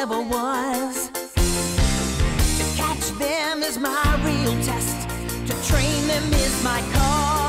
ever was. To catch them is my real test. To train them is my cause.